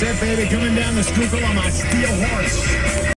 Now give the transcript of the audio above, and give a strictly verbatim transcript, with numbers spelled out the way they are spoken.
it, baby. Coming down the Schuylkill on my steel horse.